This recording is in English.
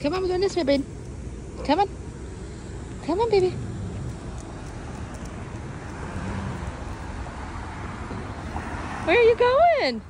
Come on, we're doing this way, babe. Come on. Come on, baby. Where are you going?